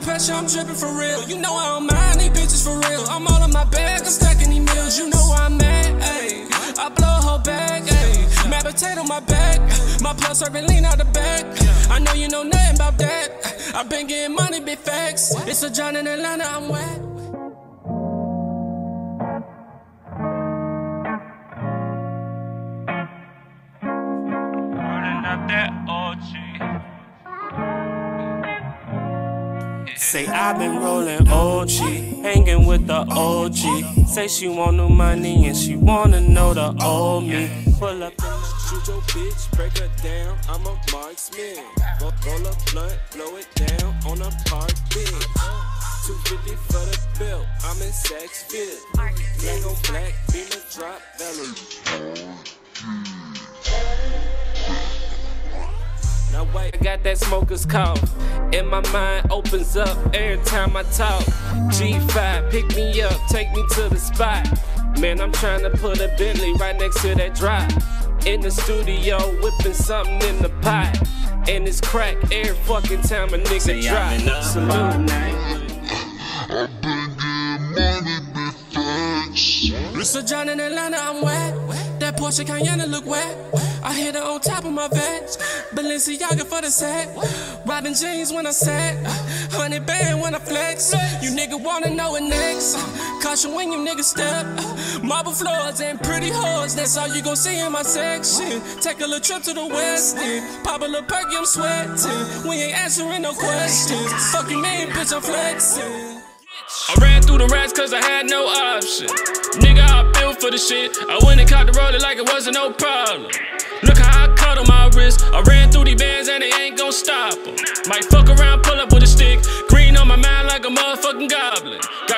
pressure, I'm dripping for real. You know I don't mind these bitches for real. I'm all in my bag, I'm stacking these meals. You know where I'm at, ayy. I blow a whole bag, ayy. Mashed potato my back. My plug serving lean out the back. I know you know nothing about that. I've been getting money, big facts. It's a John in Atlanta, I'm wet. Running up that OG. Say I've been rolling OG, hanging with the OG. Say she want new money and she wanna know the old me. Pull up and shoot your bitch, break her down. I'm a marksman. Roll a blunt, blow it down on a park bench. 250 for the bill, I'm in Saxville. Black on black, beamer drop, Valerie. Now wait, I got that smoker's cough, and my mind opens up every time I talk. G5, pick me up, take me to the spot. Man, I'm trying to put a Bentley right next to that drop. In the studio, whipping something in the pot. And it's crack every fucking time a nigga drop. Salute. Mr. John in Atlanta, I'm wet. That Porsche Cayenne look wet. I hit her on top of my veg. Balenciaga for the set. Robbing jeans when I set. 100 band when I flex. You nigga wanna know it next. Caution when you niggas step. Marble floors and pretty hoes. That's all you gon' see in my section. Take a little trip to the west end. Pop a little perky, I'm sweating. We ain't answering no questions. Fucking me, bitch, I'm flexing. I ran through the rats cause I had no option. Nigga, I built for the shit. I went and caught the roller like it wasn't no problem. Look how I cut on my wrist. I ran through these bands and they ain't gon' stop them. Might fuck around, pull up with a stick. Green on my mind like a motherfucking goblin.